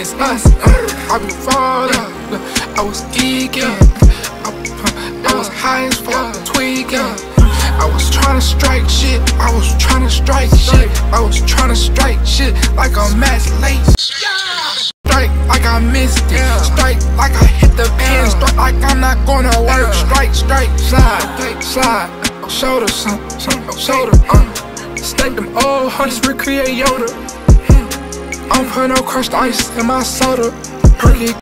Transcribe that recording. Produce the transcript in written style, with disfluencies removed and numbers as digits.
it's us. I be falling, I was geeking, I was high as fuck, tweaking. I was tryna strike shit, I was tryna strike shit, I was tryna strike shit like a match late. Strike like I missed it, strike like I hit the pin, strike like I'm not gonna work. Strike, strike, slide, slide, shoulder, shoulder. Stack them old hunters, recreate Yoda. I don't put no crushed ice in my soda. Perky